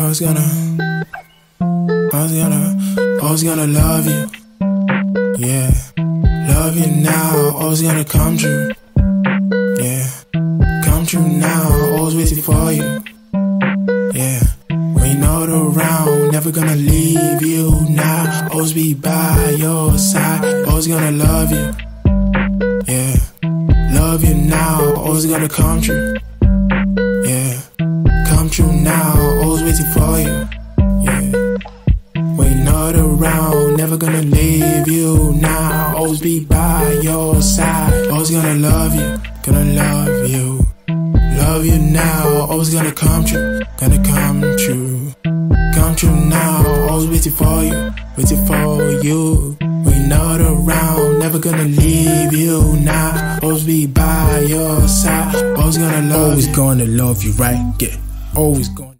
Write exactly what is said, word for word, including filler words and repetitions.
always gonna, always gonna, always gonna love you. Yeah, love you now, always gonna come true. Yeah, come true now, always waiting for you. Yeah, when you're not around, never gonna leave you now. Always be by your side, always gonna love you. Yeah, love you now, always gonna come true. Yeah, come true now, always waiting for you. Yeah, when you're not around, never gonna leave you now. Always be by your side, always gonna love you, gonna love you. Love you now, always gonna come true, gonna come true. Come true now, always waiting for you, waiting for you. When you're not around, never gonna leave you now. Always be by your side, always gonna love you. Always gonna love you, right? Yeah, always gonna